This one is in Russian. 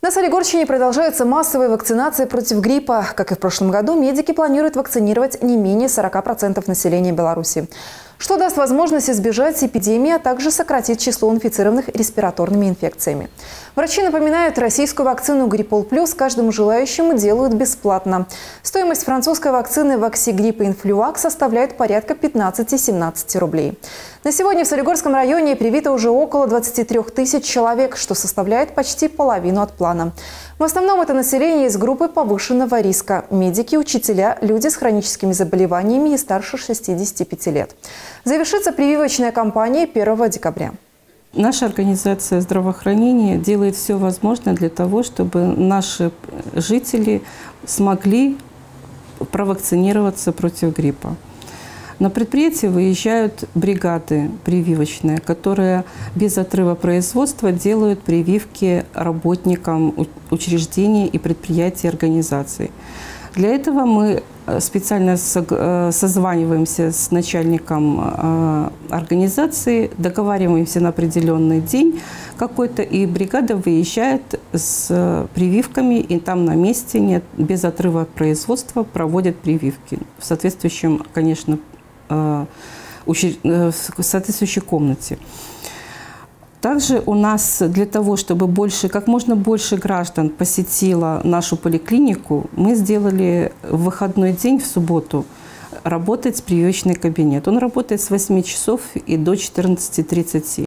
На Солигорщине продолжаются массовые вакцинации против гриппа. Как и в прошлом году, медики планируют вакцинировать не менее 40% населения Беларуси. Что даст возможность избежать эпидемии, а также сократить число инфицированных респираторными инфекциями. Врачи напоминают, российскую вакцину «Гриппол Плюс» каждому желающему делают бесплатно. Стоимость французской вакцины «Ваксигрипп Инфлюак» составляет порядка 15-17 рублей. На сегодня в Солигорском районе привито уже около 23 тысяч человек, что составляет почти половину от плана. В основном это население из группы повышенного риска – медики, учителя, люди с хроническими заболеваниями и старше 65 лет. Завершится прививочная кампания 1 декабря. Наша организация здравоохранения делает все возможное для того, чтобы наши жители смогли провакцинироваться против гриппа. На предприятие выезжают бригады прививочные, которые без отрыва производства делают прививки работникам учреждений и предприятий, организаций. Для этого мы специально созваниваемся с начальником организации, договариваемся на определенный день какой-то, и бригада выезжает с прививками, и там на месте, без отрыва производства, проводят прививки в соответствующем, конечно, в соответствующей комнате. Также у нас для того, чтобы как можно больше граждан посетило нашу поликлинику, мы сделали в выходной день, в субботу, работать прививочный кабинет. Он работает с 8 часов и до 14:30.